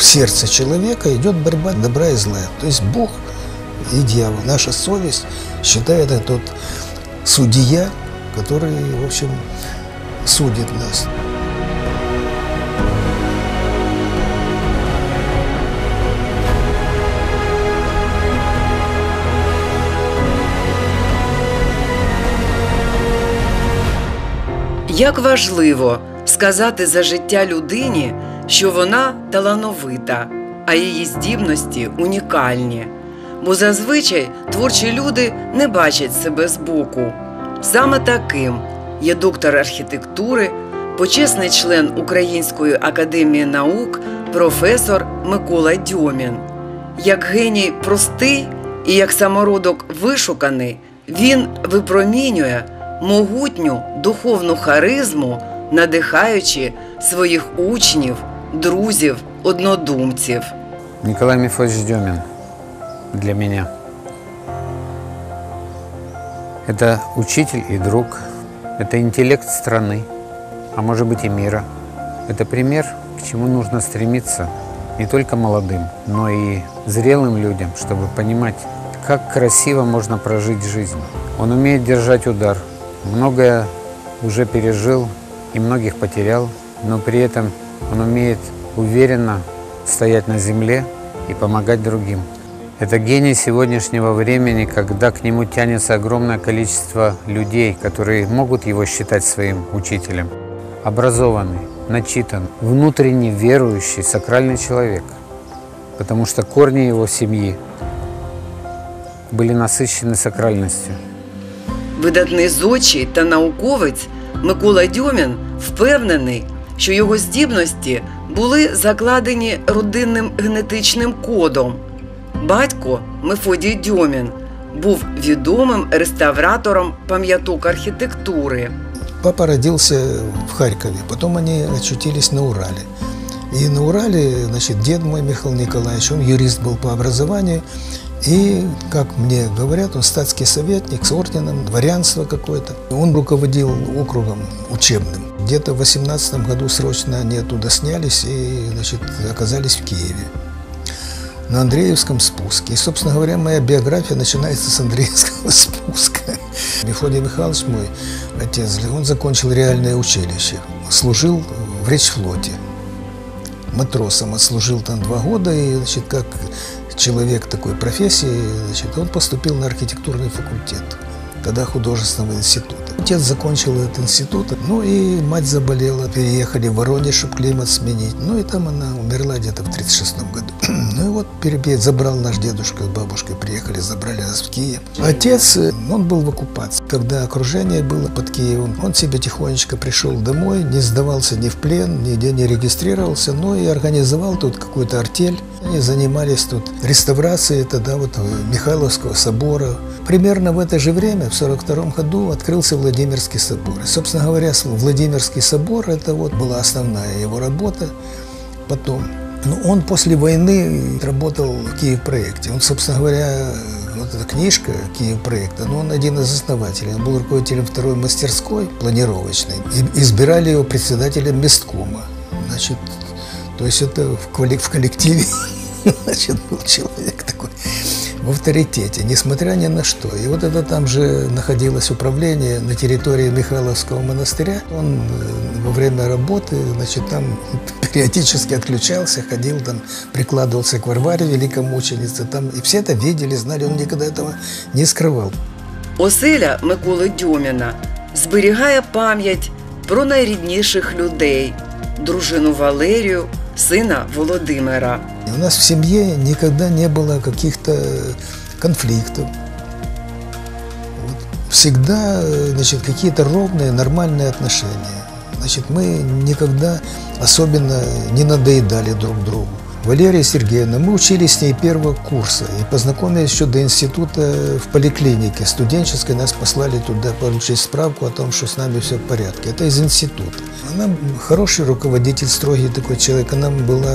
в сердце человека идет борьба добра и зла. То есть Бог и дьявол. Наша совесть считает это тот судья, который, в общем, судит нас. Як важливо сказати за життя людині, що вона талановита, а її здібності унікальні. Бо зазвичай творчі люди не бачать себе збоку. Саме таким є доктор архітектури, почесний член Української академії наук, професор Микола Дьомін. Як геній простий і як самородок вишуканий, він випромінює могутню духовну харизму, надихаючи своїх учнів, друзів, однодумців. Николай Мефодьевич Дьомин для меня – это учитель и друг, это интеллект страны, а может быть и мира. Это пример, к чему нужно стремиться не только молодым, но и зрелым людям, чтобы понимать, как красиво можно прожить жизнь. Он умеет держать удар, многое уже пережил и многих потерял, но при этом он умеет уверенно стоять на земле и помогать другим. Это гений сегодняшнего времени, когда к нему тянется огромное количество людей, которые могут его считать своим учителем. Образованный, начитан, внутренне верующий, сакральный человек, потому что корни его семьи были насыщены сакральностью. Видатний зодчий та науковець Микола Дьомін впевнений, що його здібності були закладені родинним генетичним кодом. Батько Мефодій Дьомін був відомим реставратором пам'яток архітектури. Папа родился в Харькове, потом они очутились на Урале. И на Урале, значит, дед мой Михаил Николаевич, он юрист был по образованию. И, как мне говорят, он статский советник с орденом, дворянство какое-то. Он руководил округом учебным. Где-то в 18 году срочно они оттуда снялись и, значит, оказались в Киеве. На Андреевском спуске. И, собственно говоря, моя биография начинается с Андреевского спуска. Мефодий Михайлович, мой отец, он закончил реальное училище. Служил в речфлоте. Матросом отслужил там 2 года. И, значит, как человек такой профессии, значит, он поступил на архитектурный факультет, тогда художественного института. Отец закончил этот институт, ну и мать заболела, переехали в Воронеж, чтобы климат сменить, ну и там она умерла где-то в 1936 году. Ну и вот забрал наш дедушка с бабушкой, приехали, забрали нас в Киев. Отец, он был в оккупации, когда окружение было под Киевом, он себе тихонечко пришел домой, не сдавался ни в плен, нигде не регистрировался, но и организовал тут какую-то артель. Они занимались тут реставрацией тогда вот Михайловского собора. Примерно в это же время, в 1942 году, открылся Владимирский собор. И, собственно говоря, Владимирский собор – это вот была основная его работа. Потом, он после войны работал в Киев-проекте. Он, собственно говоря, вот эта книжка Киев-проекта, он один из основателей. Он был руководителем 2-й мастерской планировочной. И избирали его председателем месткома. Значит, то есть это в коллективе, значит, был человек такой в авторитете, несмотря ни на что. И вот это там же находилось управление на территории Михайловского монастыря. Он во время работы, значит, там периодически отключался, ходил там, прикладывался к Варваре великомученице. Там, и все это видели, знали, он никогда этого не скрывал. Оселя Миколи Дьоміна зберігає пам'ять про найрідніших людей – дружину Валерію, сына Володимира. У нас в семье никогда не было каких-то конфликтов. Вот. Всегда, значит, какие-то ровные, нормальные отношения. Значит, мы никогда особенно не надоедали друг другу. Валерия Сергеевна, мы учились с ней 1-го курса и познакомились еще до института в поликлинике студенческой. Нас послали туда получить справку о том, что с нами все в порядке. Это из института. Она хороший руководитель, строгий такой человек. Она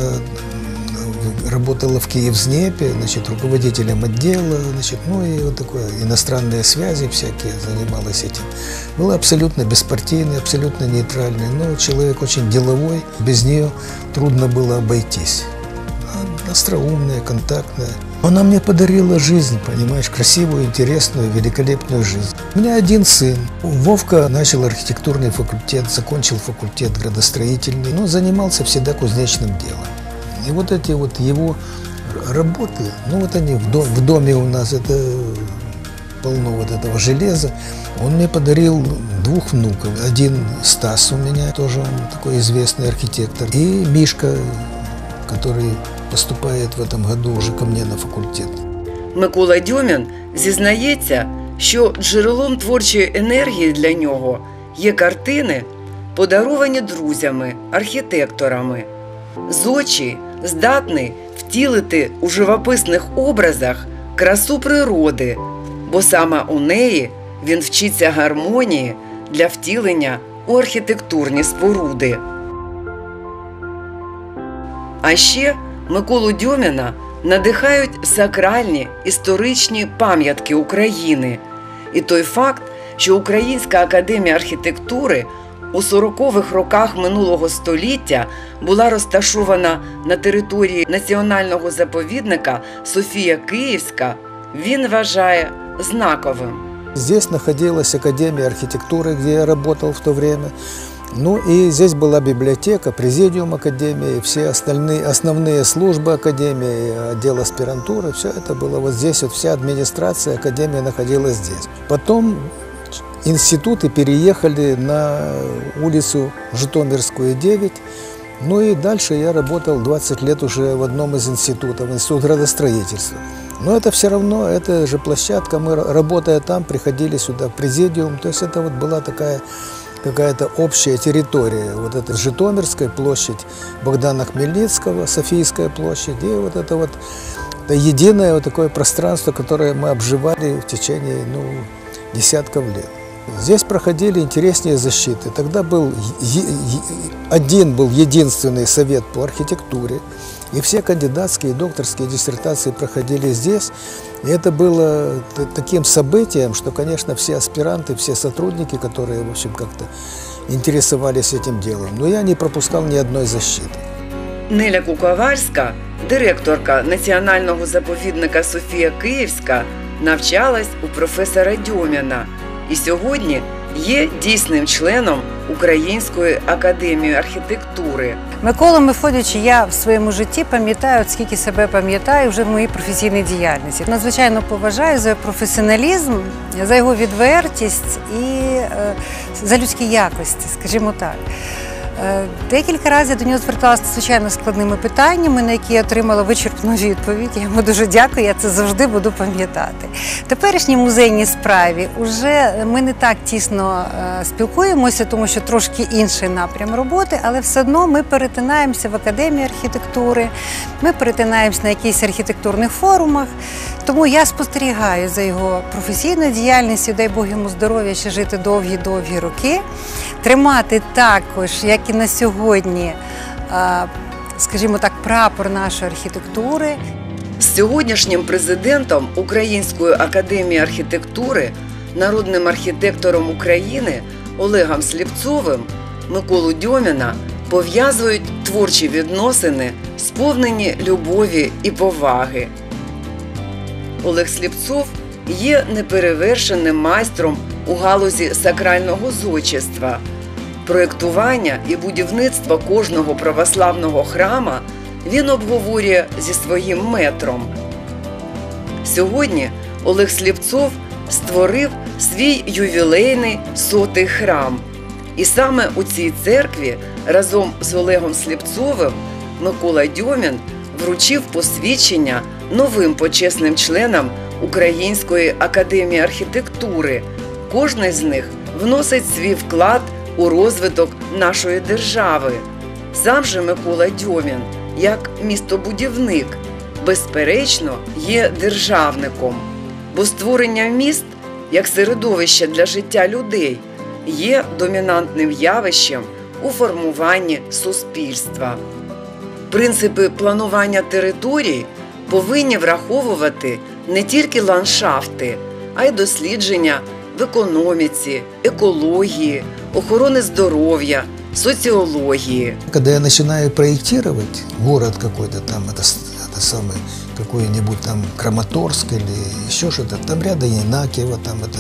работала в Киевзнепе, значит, руководителем отдела, значит, ну и вот такое, иностранные связи всякие, занималась этим. Была абсолютно беспартийной, абсолютно нейтральной, но человек очень деловой, без нее трудно было обойтись. остроумная, контактная. Она мне подарила жизнь, понимаешь, красивую, интересную, великолепную жизнь. У меня один сын. Вовка начал архитектурный факультет, закончил факультет градостроительный, но занимался всегда кузнечным делом. И вот эти вот его работы, ну вот они в доме у нас, это полно вот этого железа. Он мне подарил двух внуков. Один Стас у меня, тоже он такой известный архитектор, и Мишка, который поступает в этом году уже ко мне на факультет. Микола Дьомін зізнається, що джерелом творчої енергії для нього є картини, подаровані друзями, архітекторами. Зодчий здатний втілити у живописних образах красу природи, бо саме у неї він вчиться гармонії для втілення у архітектурні споруди. А ще Миколу Дьоміна надихають сакральні історичні пам'ятки України і той факт, що Українська академія архітектури у 40-х роках минулого століття була розташована на території національного заповідника Софія Київська, він вважає знаковим. Здесь находилась Академия архитектуры, где я работал в то время. Ну и здесь была библиотека, президиум Академии, все основные службы Академии, отдел аспирантуры, все это было вот здесь, вот вся администрация Академии находилась здесь. Потом институты переехали на улицу Житомирскую, 9. Ну и дальше я работал 20 лет уже в одном из институтов, Институт градостроительства. Но это все равно, это же площадка, мы, работая там, приходили сюда в президиум, то есть это вот была такая какая-то общая территория, вот эта Житомирская площадь, Богдана Хмельницкого, Софийская площадь, и вот это вот единое вот такое пространство, которое мы обживали в течение десятков лет. Здесь проходили интересные защиты. Тогда был единственный совет по архитектуре, и все кандидатские и докторские диссертации проходили здесь. И это было таким событием, что, конечно, все аспиранты, все сотрудники, которые, в общем, как-то интересовались этим делом, но я не пропускал ни одной защиты. Неля Куковальська, директорка Національного заповідника Софія Київська, навчалась у професора Дьоміна і сьогодні є дійсним членом Української академії архітектури. Миколу Мефодійовича я в своєму житті пам'ятаю, скільки себе пам'ятаю вже в моїй професійній діяльності. Надзвичайно поважаю за професіоналізм, за його відвертість і за людські якості, скажімо так. Декілька разів я до нього зверталася з звичайно складними питаннями, на які я отримала вичерпну відповідь. Я йому дуже дякую, я це завжди буду пам'ятати. В теперішній музейній справі вже ми не так тісно спілкуємося, тому що трошки інший напрям роботи, але все одно ми перетинаємося в Академії архітектури, ми перетинаємося на якихось архітектурних форумах, тому я спостерігаю за його професійною діяльністю, дай Бог йому здоров'я, ще жити довгі-довгі роки, тримати також, як і на сьогодні, скажімо так, прапор нашої архітектури. З сьогоднішнім президентом Української академії архітектури, народним архітектором України Олегом Сліпцовим Миколу Дьоміна пов'язують творчі відносини, сповнені любові і поваги. Олег Сліпцов є неперевершеним майстром у галузі сакрального зодчества. Проєктування і будівництво кожного православного храма він обговорює зі своїм метром. Сьогодні Олег Сліпцов створив свій ювілейний 100-й храм. І саме у цій церкві разом з Олегом Сліпцовим Микола Дьомін вручив посвідчення новим почесним членам Української академії архітектури. Кожний з них вносить свій вклад у розвиток нашої держави. Сам же Микола Дьомін, як містобудівник, безперечно, є державником, бо створення міст, як середовище для життя людей, є домінантним явищем у формуванні суспільства. Принципи планування територій повинні враховувати не тільки ландшафти, а й дослідження в економіці, екології, охороны здоровья, социологии. Когда я начинаю проектировать город какой-то там, это это самое, какой-нибудь там Краматорск или еще что-то. Там рядом Янакиево, там это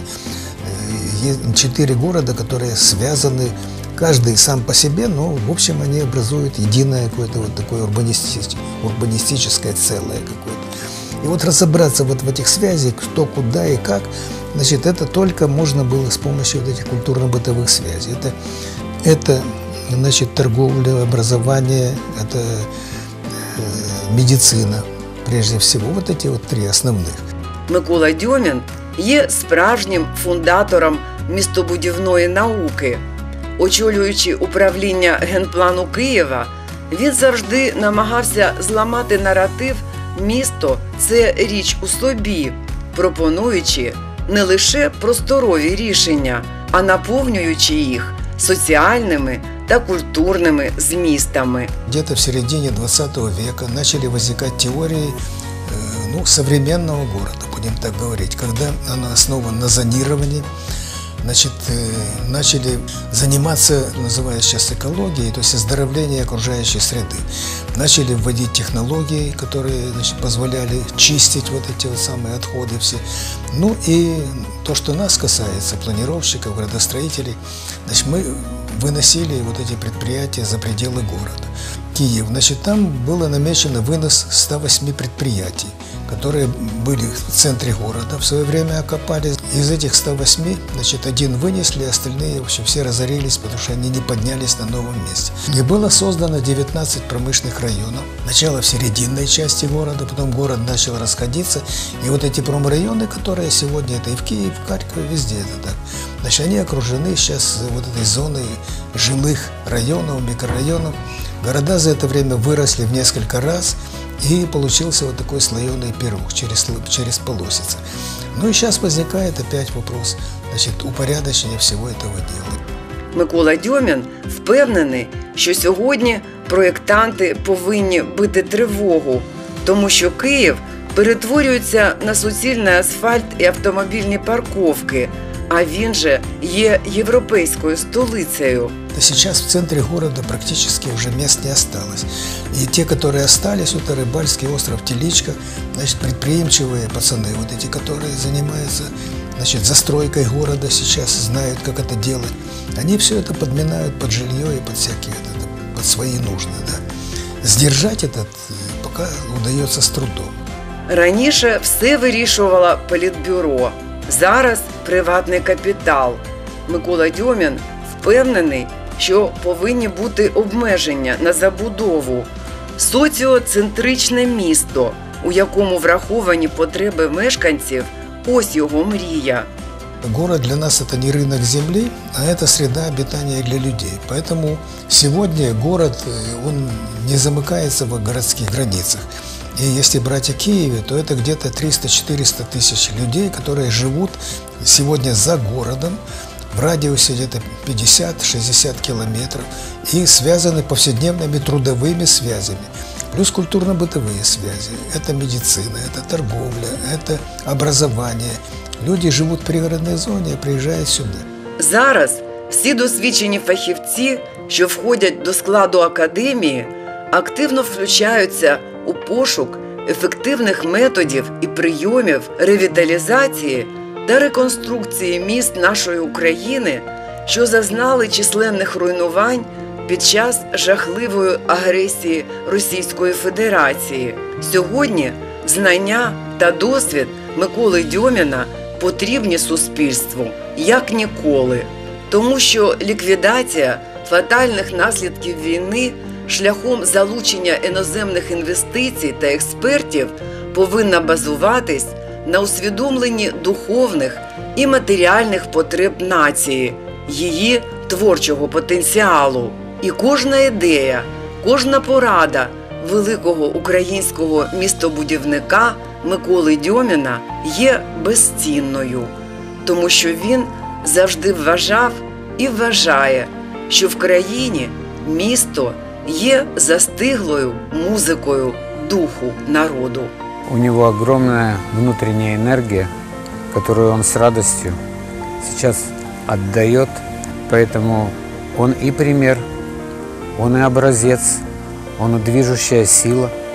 4 города, которые связаны, каждый сам по себе, но в общем они образуют единое какое-то вот такое урбанистическое целое какое-то. И вот разобраться вот в этих связях, кто, куда и как, значит, это только можно было с помощью вот этих культурно-бытовых связей. Это значит, торговля, образование, это медицина, прежде всего. Вот эти вот 3 основних. Микола Дьомін є справжнім фундатором містобудівної науки. Очолюючи управління Генплану Києва, він завжди намагався зламати наратив «місто – це річ у собі», пропонуючи не лише просторові рішення, а наповнюючи їх соціальними та культурными змістами. Где-то в середине 20 века начали возникать теории современного города, будем так говорить, когда она основана на зонировании. Значит, начали заниматься, называя сейчас экологией, то есть оздоровление окружающей среды. Начали вводить технологии, которые, значит, позволяли чистить вот эти вот самые отходы все. Ну и то, что нас касается, планировщиков, градостроителей, значит, мы выносили вот эти предприятия за пределы города. Киев, значит, там было намечено вынос 108 предприятий, которые были в центре города, в свое время окопались. Из этих 108, значит, 1 вынесли, остальные, в общем, все разорились, потому что они не поднялись на новом месте. И было создано 19 промышленных районов. Сначала в серединной части города, потом город начал расходиться. И вот эти промрайоны, которые сегодня, это и в Киеве, в Харькове, везде это так. Значит, они окружены сейчас вот этой зоной жилых районов, микрорайонов. Города за это время выросли в несколько раз, и получился вот такой слоеный пирог через полосицы. Ну и сейчас возникает опять вопрос, значит, упорядочения всего этого дела. Микола Дьомін впевнений, що сьогодні проєктанти повинні бити тривогу, тому що Київ перетворюється на суцільний асфальт і автомобільні парковки, а він же є європейською столицею. Сейчас в центре города практически уже мест не осталось. И те, которые остались, это Рыбальский остров, Теличка, значит, предприимчивые пацаны, вот эти, которые занимаются, значит, застройкой города сейчас, знают, как это делать. Они все это подминают под жилье и под всякие, под свои нужды, да. Сдержать этот пока удается с трудом. Раніше все вирішувало політбюро, зараз приватний капітал. Микола Дьомін впевнений, що повинні бути обмеження на забудову. Соціоцентричне місто, у якому враховані потреби мешканців, ось його мрія. Город для нас это не рынок земли, а это среда обитания для людей. Поэтому сегодня город, он не замыкается в городских границах. И если брать о Киеве, то это где-то 300-400 тысяч людей, которые живут сегодня за городом, в радиусе где-то 50-60 километров и связаны повседневными трудовыми связями. Плюс культурно-бытовые связи. Это медицина, это торговля, это образование. Люди живут в пригородной зоне, а приезжают сюда. Зараз всі досвідчені фахівці, що входять до складу академії, активно включаються у пошук ефективних методів і прийомів ревіталізації та реконструкції міст нашої України, що зазнали численних руйнувань під час жахливої агресії Російської Федерації. Сьогодні знання та досвід Миколи Дьоміна потрібні суспільству як ніколи, тому що ліквідація фатальних наслідків війни шляхом залучення іноземних інвестицій та експертів повинна базуватись на усвідомленні духовних і матеріальних потреб нації, її творчого потенціалу. І кожна ідея, кожна порада великого українського містобудівника Миколи Дьоміна є безцінною, тому що він завжди вважав і вважає, що в країні місто є застиглою музикою духу народу. У него огромная внутренняя энергия, которую он с радостью сейчас отдает, поэтому он и пример, он и образец, он и движущая сила.